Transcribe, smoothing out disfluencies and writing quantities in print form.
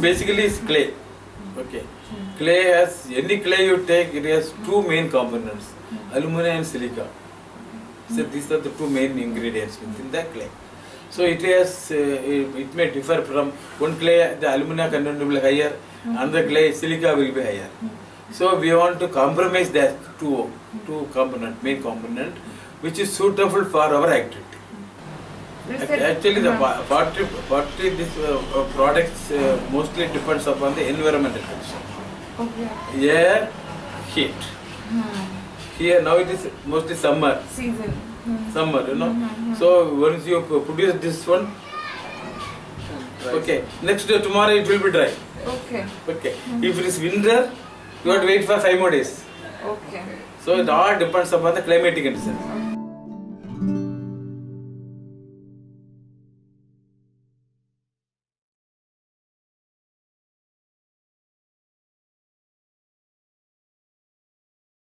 basically is clay. Okay. Clay has, any clay you take, it has two main components, alumina and silica. So these are the two main ingredients within the clay. So it has, it may differ from one clay, the alumina content will be higher, another clay, silica will be higher. So we want to compromise that two component, main component, which is suitable for our activity. Actually, the pottery products mostly depends upon the environmental condition. Okay. Air, heat. Here now it is mostly summer. Season. Summer, you know. So once you produce this one, okay. Next day, tomorrow it will be dry. Okay. Okay. If it is winter, you have to wait for 5 more days. Okay. So it all depends upon the climatic conditions.